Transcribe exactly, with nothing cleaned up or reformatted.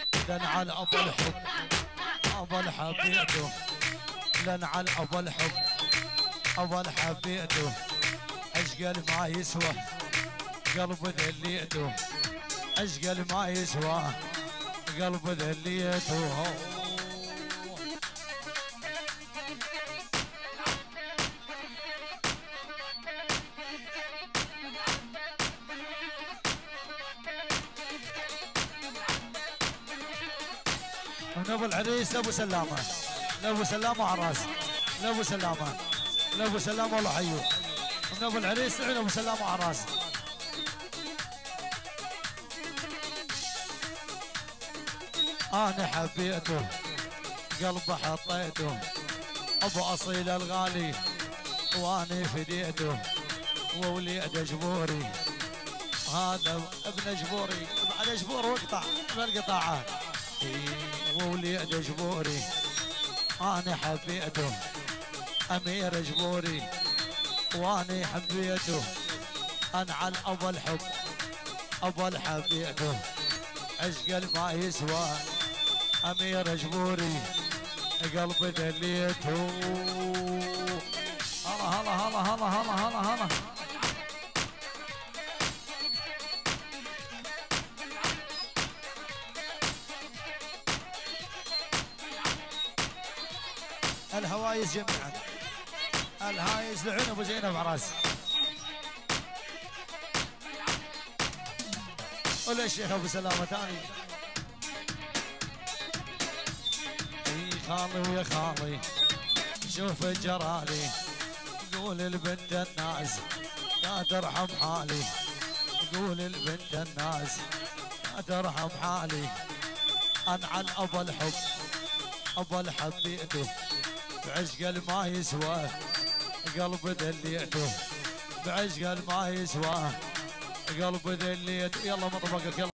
لنعل ابو الحب ابو الحبيته، لنعل ابو الحب ابو الحبيته، اشقل ما يسوى قلب ذليته، اشقل ما يسوى قلب ذليته. من ابو العريس لابو سلامه، لابو سلامه على الراس، لابو سلامه، لابو سلامه والله حيو. من ابو العريس لابو سلامه على الراس. انا حبيته قلبه حطيته، ابو اصيل الغالي واني فديته، ووليد جبوري هذا ابن جبوري، بعد جبور واقطع بالقطاعات، ووليد جبوري انا حبيته، امير جبوري واني حبيته، انعل ابو الحب ابو الحبيته، عشق ما يسوى امير جبوري قلب دليته. هلا هلا هلا هلا هلا هلا هلا. الهوايز جميعا، الهايز لعين ابو زينب عراس، ولا الشيخ ابو سلامه ثاني. اي خالي ويا خالي شوف الجرالي، قول البنت الناس لا ترحم حالي، قول البنت الناس لا ترحم حالي، انعل ابو الحب ابو الحبيته، بعشق ما يسوى قلب دليته، بعشق ما يسوى قلب دليته. يلا مطبقك يلا.